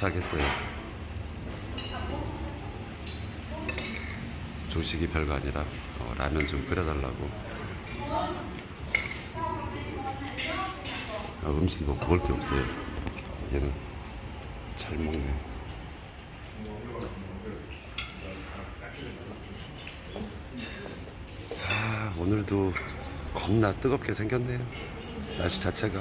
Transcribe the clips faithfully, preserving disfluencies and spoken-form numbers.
부탁했어요. 조식이 별거 아니라 어, 라면 좀 끓여달라고. 아, 음식이 뭐 먹을 게 없어요. 얘는 잘 먹네. 아, 오늘도 겁나 뜨겁게 생겼네요. 날씨 자체가.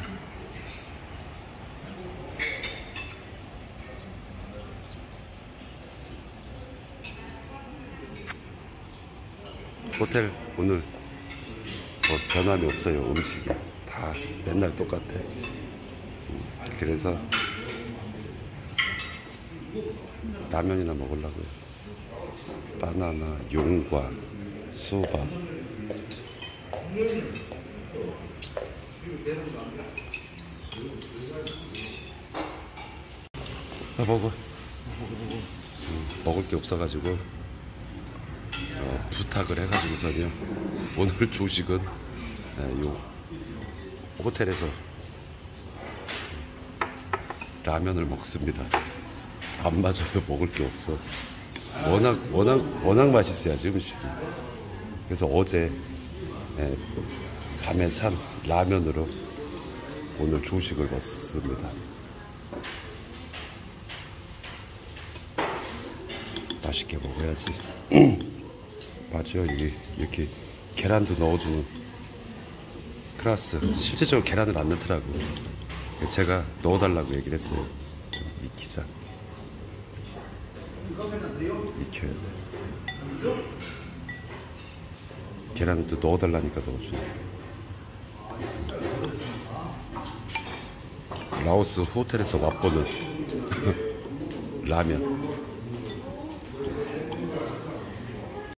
호텔 오늘 뭐 변함이 없어요. 음식이 다 맨날 똑같아. 그래서 라면이나 먹으려고요. 바나나, 용과, 수박. 나 먹어. 음, 먹을 게 없어가지고 어, 부탁을 해가지고서요. 오늘 조식은 네, 요 호텔에서 라면을 먹습니다. 안 맞아요. 먹을 게 없어. 워낙 워낙 워낙 맛있어야지 음식이. 그래서 어제 네, 밤에 산 라면으로 오늘 조식을 먹습니다. 맛있게 먹어야지. 맞아요. 이게 이렇게 계란도 넣어주는 클라스. 실제적으로 계란을 안 넣더라고. 제가 넣어달라고 얘기를 했어요. 익히자. 익혀야 돼. 계란도 넣어달라니까 넣어주네. 라오스 호텔에서 맛보는 라면.